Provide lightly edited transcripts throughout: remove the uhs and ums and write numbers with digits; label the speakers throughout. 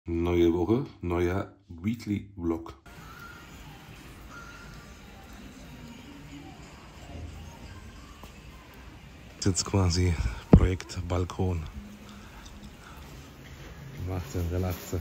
Speaker 1: Neue Woche, neuer Weekly Vlog. Jetzt quasi Projekt Balkon. Gemacht, relaxe.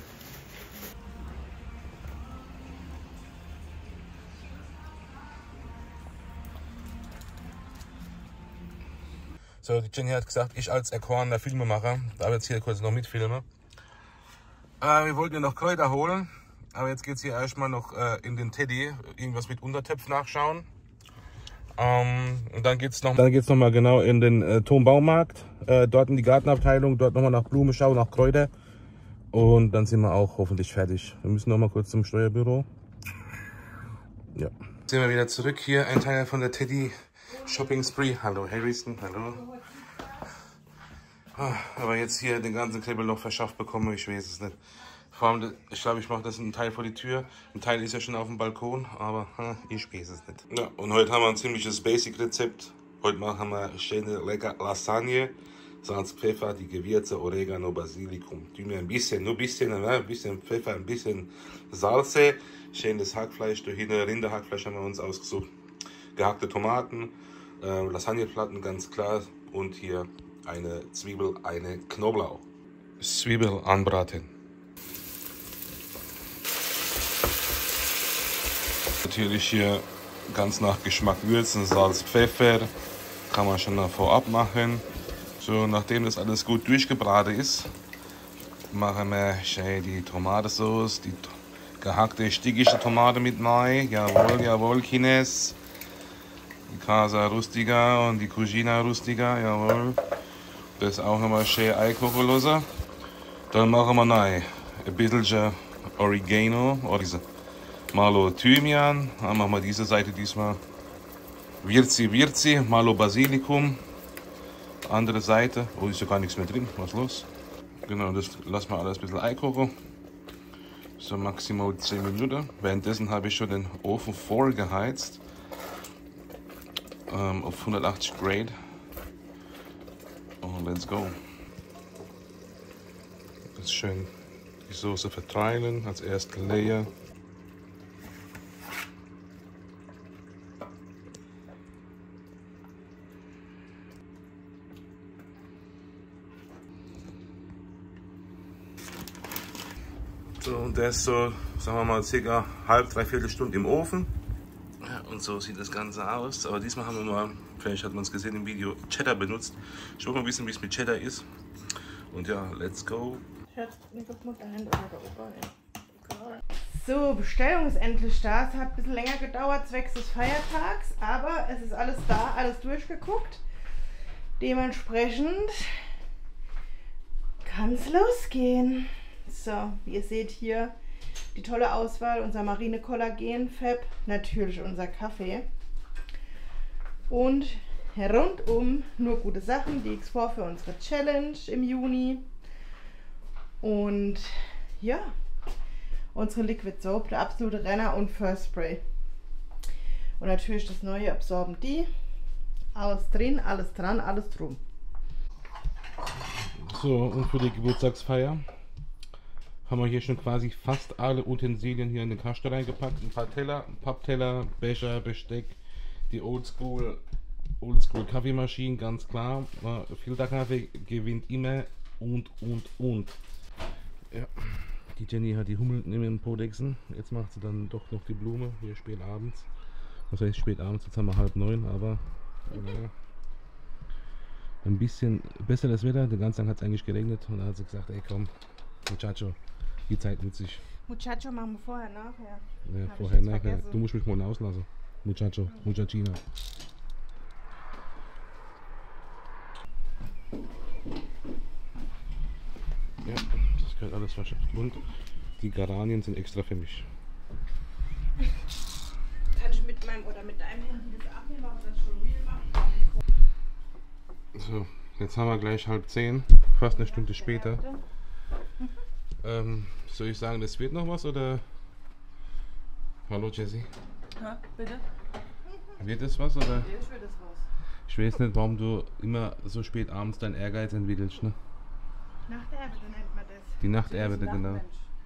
Speaker 1: So, die Jenny hat gesagt, ich als erkorener Filmemacher darf jetzt hier kurz noch mitfilmen. Wir wollten ja noch Kräuter holen, aber jetzt geht es hier erstmal noch in den Teddy, irgendwas mit Untertöpf nachschauen. Und dann geht es noch mal genau in den Turmbaumarkt, dort in die Gartenabteilung, dort nochmal nach Blumen schauen, nach Kräuter. Und dann sind wir auch hoffentlich fertig. Wir müssen noch mal kurz zum Steuerbüro. Ja. Jetzt sind wir wieder zurück hier, ein Teil von der Teddy Shopping Spree. Hallo Harrison, hallo. Aber jetzt hier den ganzen Kribbel noch verschafft bekommen, ich weiß es nicht. Vor allem, ich glaube, ich mache das einen Teil vor die Tür. Ein Teil ist ja schon auf dem Balkon, aber ich weiß es nicht. Ja, und heute haben wir ein ziemliches Basic-Rezept. Heute machen wir schöne, lecker Lasagne. Salz, Pfeffer, die Gewürze, Oregano, Basilikum. Tun wir ein bisschen, nur ein bisschen Pfeffer, ein bisschen Salze. Schönes Hackfleisch, durch Rinderhackfleisch haben wir uns ausgesucht. Gehackte Tomaten, Lasagneplatten, ganz klar. Und hier eine Zwiebel, eine Knoblauch. Zwiebel anbraten. Natürlich hier ganz nach Geschmack würzen, Salz, Pfeffer. Kann man schon vorab machen. So, nachdem das alles gut durchgebraten ist, machen wir schön die Tomatensauce, die gehackte stickige Tomate mit rein. Jawohl, jawohl, Kines. Die Casa Rustica und die Cugina Rustica, jawohl. Das auch nochmal schön einkochen lassen. Dann machen wir rein ein bisschen Oregano, oder diese Malo Thymian. Dann machen wir diese Seite diesmal Virzi, Malo Basilikum. Andere Seite, oh, ist ja gar nichts mehr drin, was los? Genau, das lassen wir alles ein bisschen einkochen. So maximal 10 Minuten. Währenddessen habe ich schon den Ofen vorgeheizt. Auf 180 Grad. Und let's go. Jetzt schön die Soße verteilen, als erste Layer. So, und der ist so, sagen wir mal, circa halb, dreiviertel Stunde im Ofen. Ja, und so sieht das Ganze aus. Aber diesmal haben wir mal, vielleicht hat man es gesehen im Video, Cheddar benutzt. Ich will mal wissen, wie es mit Cheddar ist. Und ja, let's go.
Speaker 2: So, Bestellung ist endlich da. Es hat ein bisschen länger gedauert, zwecks des Feiertags. Aber es ist alles da, alles durchgeguckt. Dementsprechend kann es losgehen. So, wie ihr seht hier die tolle Auswahl, unser Marine Kollagen Fab, natürlich unser Kaffee und rundum nur gute Sachen, die X4 für unsere Challenge im Juni und ja, unsere Liquid Soap, der absolute Renner und First Spray und natürlich das neue Absorbent D, alles drin, alles dran, alles drum.
Speaker 1: So, und für die Geburtstagsfeier haben wir hier schon quasi fast alle Utensilien hier in den Kasten reingepackt. Ein paar Teller, Pappteller, Becher, Besteck, die Oldschool Kaffeemaschine, ganz klar. Filterkaffee gewinnt immer und. Ja, die Jenny hat die Hummeln in den Podexen. Jetzt macht sie dann doch noch die Blume, hier spät abends. Was heißt spät abends? Jetzt haben wir 8:30, aber ein bisschen besseres Wetter. Den ganzen Tag hat es eigentlich geregnet und da hat sie gesagt, ey komm, Muchacho. Die Zeit mit sich.
Speaker 2: Muchacho machen wir vorher, nachher.
Speaker 1: Ja, vorher, nachher. Du musst mich mal auslassen. Muchacho, Muchachina. Ja, das gehört alles verschafft. Und die Geranien sind extra für mich.
Speaker 2: Kann ich mit meinem oder mit deinem Handy das abnehmen, aber das schon real machen?
Speaker 1: So, jetzt haben wir gleich 9:30, fast eine Stunde später. Soll ich sagen, das wird noch was oder? Hallo Jessie.
Speaker 2: Ja, bitte?
Speaker 1: Wird das was oder?
Speaker 2: Ja, ich will das was.
Speaker 1: Ich weiß nicht, warum du immer so spät abends deinen Ehrgeiz entwickelst, ne?
Speaker 2: Nachterbete nennt man das.
Speaker 1: Die Nachterbete, genau.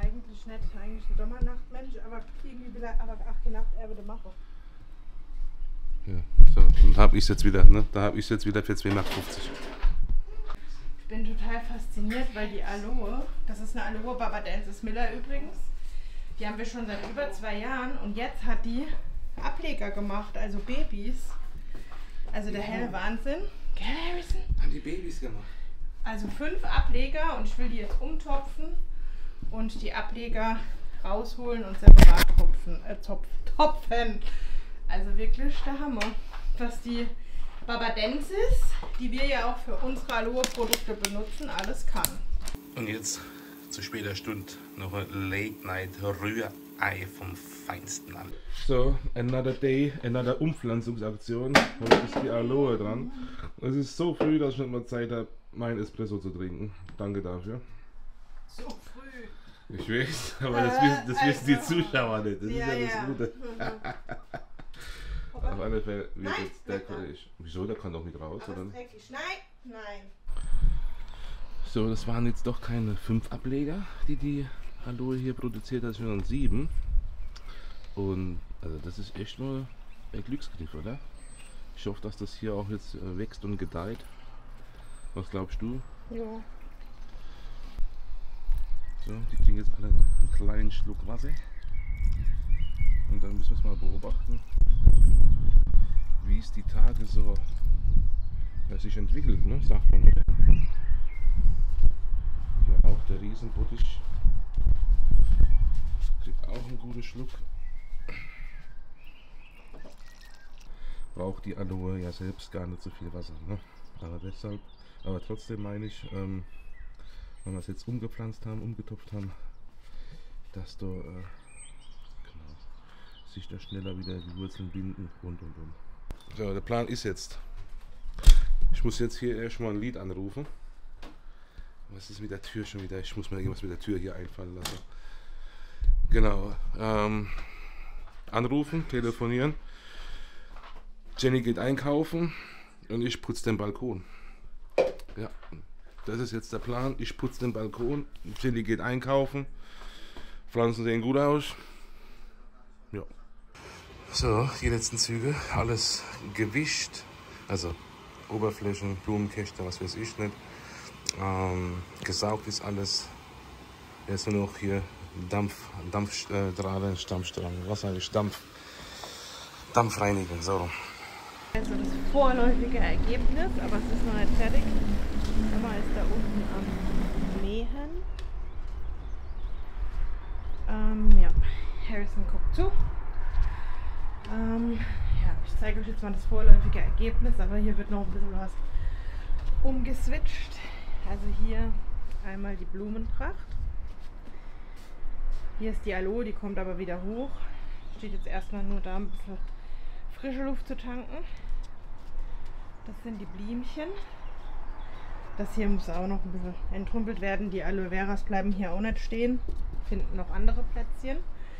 Speaker 2: eigentlich nicht. Eigentlich ein Sommernachtmensch, aber irgendwie will er aber auch die Nacht er würde machen.
Speaker 1: Ja, so, und habe ich jetzt wieder, ne? Da habe ich jetzt wieder für 2,50 Mark.
Speaker 2: Ich bin total fasziniert, weil die Aloe, das ist eine Aloe Barbadensis Miller übrigens, die haben wir schon seit über 2 Jahren und jetzt hat die Ableger gemacht, also Babys. Also der helle Wahnsinn. Gell, Harrison?
Speaker 1: Haben die Babys gemacht?
Speaker 2: Also 5 Ableger und ich will die jetzt umtopfen und die Ableger rausholen und separat topfen. Also wirklich der Hammer. Was die Barbadensis, die wir ja auch für unsere Aloe-Produkte benutzen, alles kann.
Speaker 1: Und jetzt zu später Stunde noch ein Late-Night-Rührei vom Feinsten an. So, another day, another Umpflanzungsaktion. Heute ist die Aloe dran. Es ist so früh, dass ich nicht mal Zeit habe, meinen Espresso zu trinken. Danke dafür.
Speaker 2: So früh.
Speaker 1: Ich weiß, aber das wissen die Zuschauer nicht. Das ist ja das Gute. Auf alle Fälle wird jetzt der Kollege. Wieso? Der kann doch nicht raus, oder?
Speaker 2: Nein.
Speaker 1: So, das waren jetzt doch keine 5 Ableger, die Aloe hier produziert hat, sondern 7. Und also das ist echt nur ein Glücksgriff, oder? Ich hoffe, dass das hier auch jetzt wächst und gedeiht. Was glaubst du?
Speaker 2: Ja.
Speaker 1: So, die kriegen jetzt alle einen kleinen Schluck Wasser. Und dann müssen wir es mal beobachten, wie es die Tage so sich entwickelt, ne? Sagt man, oder? Hier auch der Riesenbottich kriegt auch einen guten Schluck. Braucht die Aloe ja selbst gar nicht so viel Wasser, ne? Aber trotzdem meine ich, wenn wir es jetzt umgepflanzt haben, umgetopft haben, dass da sich da schneller wieder die Wurzeln binden und. So, der Plan ist jetzt, ich muss jetzt hier erstmal ein Lied anrufen. Was ist mit der Tür schon wieder? Ich muss mir irgendwas mit der Tür hier einfallen lassen. Genau, anrufen, telefonieren. Jenny geht einkaufen und ich putze den Balkon. Ja, das ist jetzt der Plan. Ich putze den Balkon, Jenny geht einkaufen. Pflanzen sehen gut aus. Ja. So, die letzten Züge, alles gewischt, also Oberflächen, Blumenkäste, was weiß ich nicht. Gesaugt ist alles. Jetzt nur noch hier Dampfstrahlen, Stammstrang, was sage ich, Dampfreinigen, so.
Speaker 2: Also das vorläufige Ergebnis, aber es ist noch nicht fertig. Mama ist da unten am Mähen. Ja, Harrison guckt zu. Ja, ich zeige euch jetzt mal das vorläufige Ergebnis, aber hier wird noch ein bisschen was umgeswitcht. Also hier einmal die Blumenpracht. Hier ist die Aloe, die kommt aber wieder hoch. Steht jetzt erstmal nur da, ein bisschen frische Luft zu tanken. Das sind die Blümchen. Das hier muss auch noch ein bisschen entrümpelt werden. Die Aloe Veras bleiben hier auch nicht stehen. Finden noch andere Plätzchen.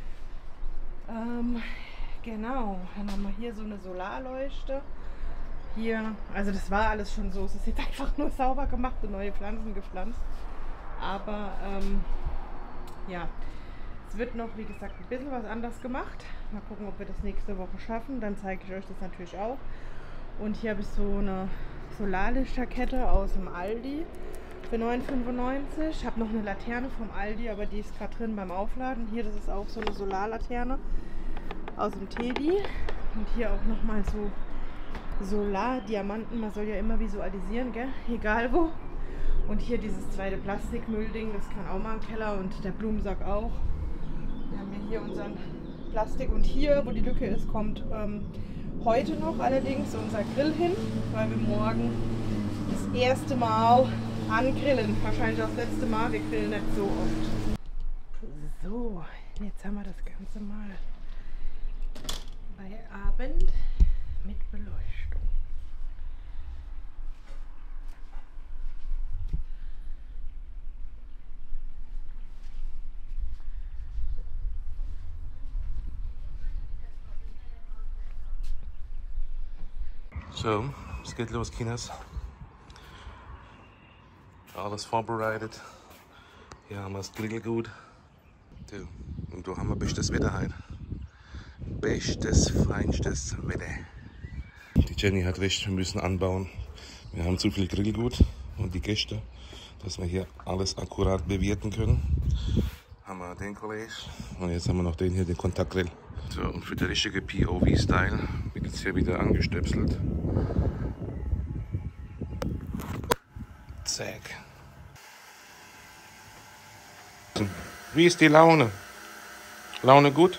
Speaker 2: Genau, dann haben wir hier so eine Solarleuchte. Hier, also das war alles schon so. Es ist jetzt einfach nur sauber gemacht und neue Pflanzen gepflanzt. Aber ja, es wird noch, wie gesagt, ein bisschen was anders gemacht. Mal gucken, ob wir das nächste Woche schaffen. Dann zeige ich euch das natürlich auch. Und hier habe ich so eine Solarlichterkette aus dem Aldi für 9,95. Ich habe noch eine Laterne vom Aldi, aber die ist gerade drin beim Aufladen. Hier, das ist auch so eine Solarlaterne aus dem Teddy. Und hier auch nochmal so Solardiamanten. Man soll ja immer visualisieren, gell? Egal wo. Und hier dieses zweite Plastikmüllding, das kann auch mal im Keller und der Blumensack auch. Wir haben hier unseren Plastik und hier, wo die Lücke ist, kommt heute noch allerdings unser Grill hin, weil wir morgen das erste Mal angrillen. Wahrscheinlich auch das letzte Mal, wir grillen nicht so oft. So, jetzt haben wir das Ganze mal bei Abend mit Beleuchtung.
Speaker 1: So, es geht los, Kinders. Alles vorbereitet. Hier haben wir das Grillgut. Und da haben wir bestes Wetter heute. Bestes, feinstes Wetter. Die Jenny hat recht, wir müssen anbauen. Wir haben zu viel Grillgut und die Gäste, dass wir hier alles akkurat bewirten können. Haben wir den Kollege und jetzt haben wir noch den hier, den Kontaktgrill. So, und für den richtigen POV-Style wird jetzt hier wieder angestöpselt. Zack. Wie ist die Laune? Laune gut?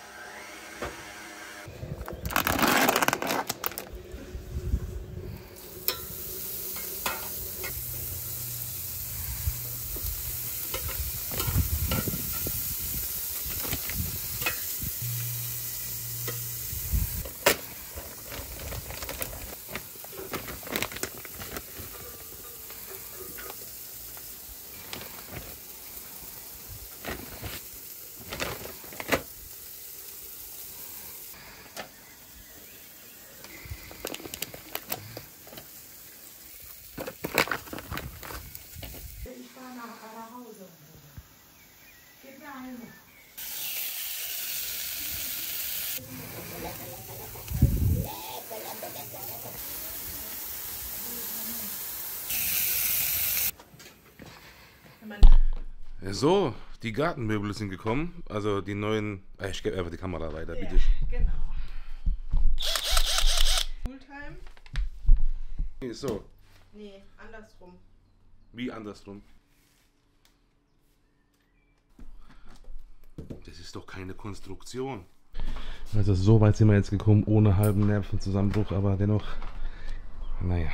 Speaker 1: So, die Gartenmöbel sind gekommen, also die neuen. Ich gebe einfach die Kamera weiter, bitte.
Speaker 2: Genau. Fulltime?
Speaker 1: So.
Speaker 2: Nee, andersrum.
Speaker 1: Wie andersrum? Das ist doch keine Konstruktion. Also so weit sind wir jetzt gekommen, ohne halben Nervenzusammenbruch, aber dennoch, naja.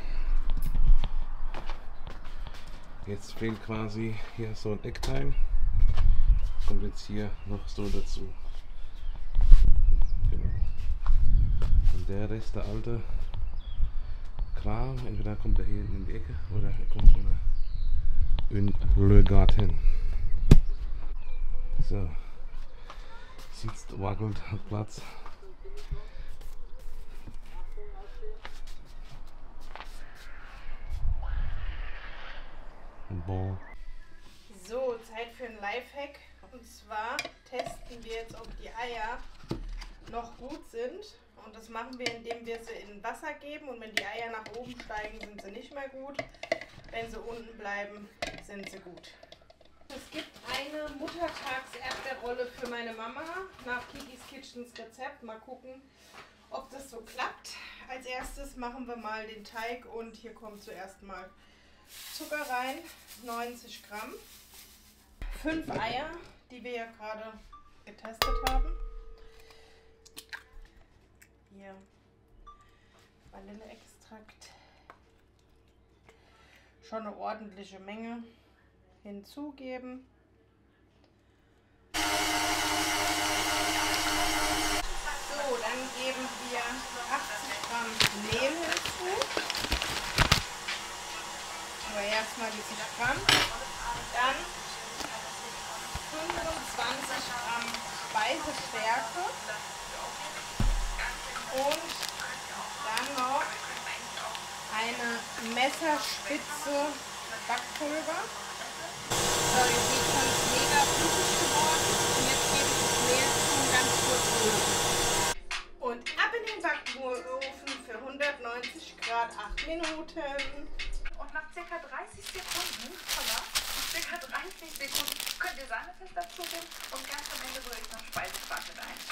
Speaker 1: Jetzt fehlt quasi hier so ein Eckteil. Kommt jetzt hier noch so dazu. Genau. Und der Rest, der alte Kram, entweder kommt er hier in die Ecke oder er kommt in Le Garten. So. Sitzt, wackelt, hat Platz. Bon.
Speaker 2: So, Zeit für ein Lifehack. Und zwar testen wir jetzt, ob die Eier noch gut sind. Und das machen wir, indem wir sie in Wasser geben. Und wenn die Eier nach oben steigen, sind sie nicht mehr gut. Wenn sie unten bleiben, sind sie gut. Es gibt eine Muttertags-Erdbeerrolle für meine Mama nach Kikis Kitchens Rezept. Mal gucken, ob das so klappt. Als erstes machen wir mal den Teig und hier kommt zuerst mal Zucker rein, 90 Gramm, 5 Eier, die wir ja gerade getestet haben. Hier Vanilleextrakt, schon eine ordentliche Menge hinzugeben. So, dann geben wir 80 Gramm Mehl hinzu. Aber erstmal die 70 Gramm. Dann 25 Gramm Speisestärke. Und dann noch eine Messerspitze Backpulver. So, ihr seht schon, es ist mega flüssig geworden. Und jetzt gebe ich das Mehl zu ganz kurz rühren. Und ab in den Backofen für 190 Grad 8 Minuten.
Speaker 3: Und nach ca. 30 Sekunden, ca. 30 Sekunden könnt ihr Sahnefest dazugeben und ganz am Ende rühre ich noch Speisequark mit ein.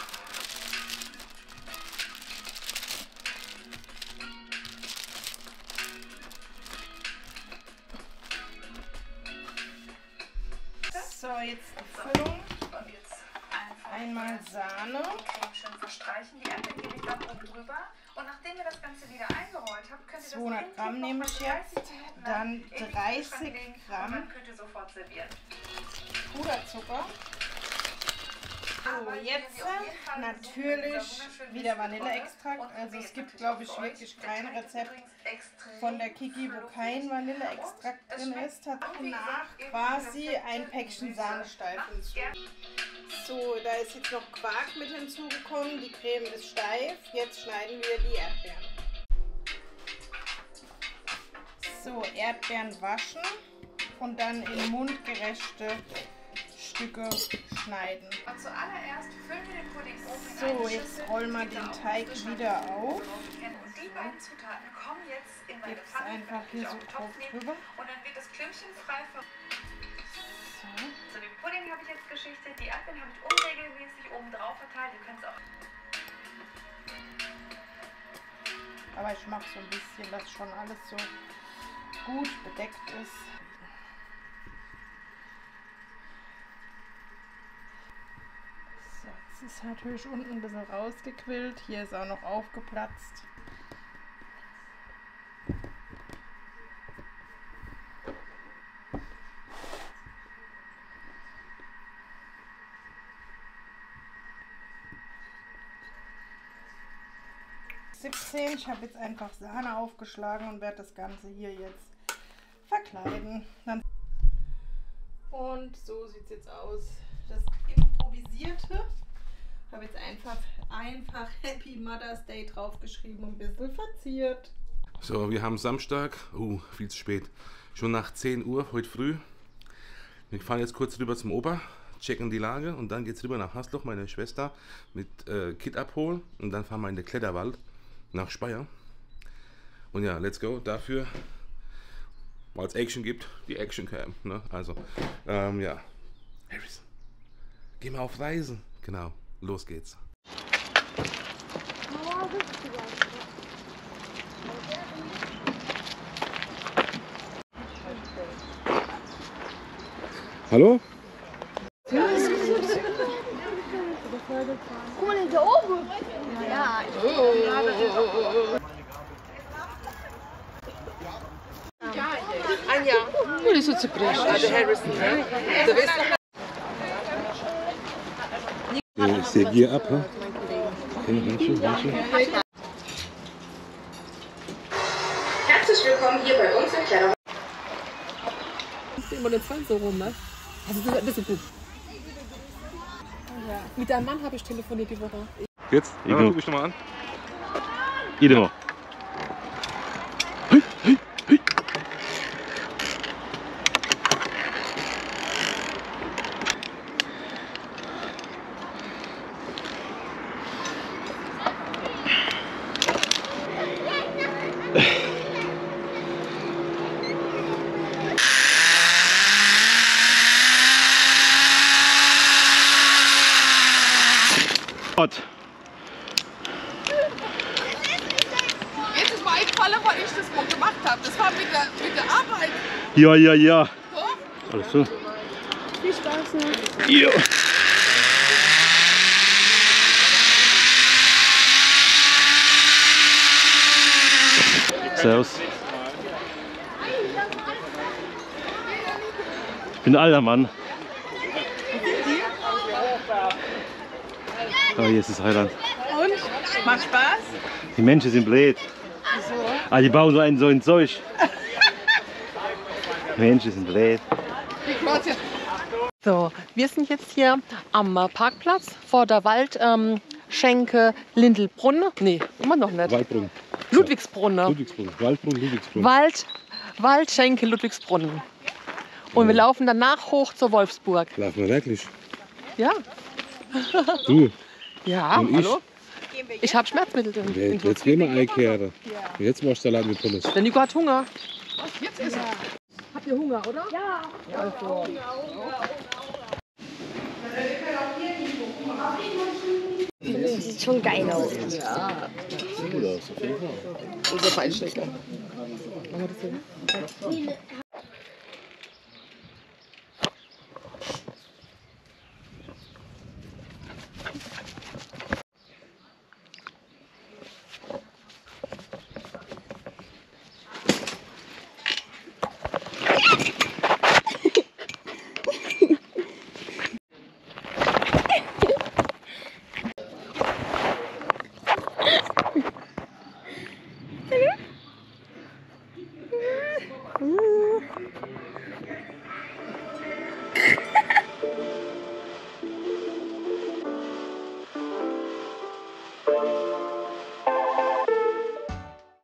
Speaker 2: So, jetzt die Füllung.
Speaker 3: Und jetzt
Speaker 2: Einmal Sahne.
Speaker 3: die Creme schön verstreichen. Die Erdbeeren gebe ich dann oben drüber. Und nachdem ihr das Ganze wieder eingerollt habt, könnt ihr das
Speaker 2: 200 Gramm nehme ich jetzt. Dann 30 Gramm
Speaker 3: dann könnt ihr sofort servieren.
Speaker 2: Puderzucker. So, jetzt natürlich wieder Vanilleextrakt. Also es gibt, glaube ich, wirklich kein Rezept von der Kiki, wo kein Vanilleextrakt drin ist. Danach quasi ein Päckchen Sahne steif hinzu. So, da ist jetzt noch Quark mit hinzugekommen. Die Creme ist steif. Jetzt schneiden wir die Erdbeeren. So, Erdbeeren waschen und dann in mundgerechte Stücke schneiden.
Speaker 3: Und zuallererst füllen wir den Pudding oben in
Speaker 2: So,
Speaker 3: eine
Speaker 2: jetzt
Speaker 3: Schüssel,
Speaker 2: rollen wir
Speaker 3: die
Speaker 2: den
Speaker 3: auch
Speaker 2: Teig
Speaker 3: frisch
Speaker 2: wieder
Speaker 3: mariniert
Speaker 2: auf.
Speaker 3: kennen. Und die beiden Zutaten kommen jetzt in meine
Speaker 2: Gib's
Speaker 3: Pfanne,
Speaker 2: einfach hier so drauf drüber.
Speaker 3: und dann wird das klümpchenfrei
Speaker 2: So.
Speaker 3: So, den Pudding habe ich jetzt geschichtet, die Erdbeeren habe ich unregelmäßig oben drauf verteilt. Ihr könnt es auch.
Speaker 2: Aber ich mache so ein bisschen, dass schon alles so gut bedeckt ist. So, jetzt ist natürlich unten ein bisschen rausgequillt. Hier ist auch noch aufgeplatzt. Ich habe jetzt einfach Sahne aufgeschlagen und werde das Ganze hier jetzt verkleiden. Und so sieht es jetzt aus. Das Improvisierte. Ich habe jetzt einfach Happy Mother's Day draufgeschrieben und ein bisschen verziert.
Speaker 1: So, wir haben Samstag, viel zu spät, schon nach 10 Uhr heute früh. Wir fahren jetzt kurz rüber zum Opa, checken die Lage und dann geht es rüber nach Hasloch, meine Schwester, mit Kit abholen und dann fahren wir in den Kletterwald nach Speyer. Und ja, let's go. Dafür, weil es Action gibt, die Action Cam. Ne? Also, ja. Harris, geh mal auf Reisen. Genau, los geht's. Hallo?
Speaker 4: Guck mal, da oben. Ja.
Speaker 5: Anja, die ist so zu frisch. Also Harrison, ne? Du weißt doch.
Speaker 1: Ich sehe hier ab, ne?
Speaker 6: Herzlich willkommen hier bei uns im Keller.
Speaker 5: Immer den Fall so rum, ne? Also das ist gut. Ja. Mit deinem Mann habe ich telefoniert die Woche.
Speaker 1: Jetzt? Guck ich doch mal an.
Speaker 7: Idemo.
Speaker 5: Jetzt ist mir eingefallen, weil ich das mal gemacht habe. Das war mit der Arbeit.
Speaker 7: Ja, ja, ja.
Speaker 5: Doch?
Speaker 7: Alles so.
Speaker 4: Viel Spaß noch.
Speaker 7: Ja. Servus. Ich bin ein alter Mann. Oh, hier ist das Heiland.
Speaker 2: Und? Macht Spaß?
Speaker 7: Die Menschen sind blöd.
Speaker 2: Wieso?
Speaker 7: Ah, die bauen so ein Zeug. Die Menschen sind blöd.
Speaker 5: So, wir sind jetzt hier am Parkplatz vor der Waldschenke Lindelbrunn. Nee, immer noch nicht.
Speaker 1: Waldbrunn.
Speaker 5: Ludwigsbrunn.
Speaker 1: Ludwigsbrunn. Waldbrunn, Ludwigsbrunn.
Speaker 5: Waldschenke Ludwigsbrunn. Und wir laufen danach hoch zur Wolfsburg.
Speaker 1: Laufen wir wirklich?
Speaker 5: Ja.
Speaker 1: Du?
Speaker 5: Ja,
Speaker 1: Und ich?
Speaker 5: hallo? Ich habe Schmerzmittel drin.
Speaker 1: Jetzt gehen wir einkehren. Jetzt machst du Salat mit Pommes.
Speaker 5: Der Nico hat Hunger. Jetzt ist er. Habt ihr Hunger, oder? Ja. Also.
Speaker 4: Das sieht schon geil aus.
Speaker 5: Ja. Unser Feinschmecker. Machen wir das so?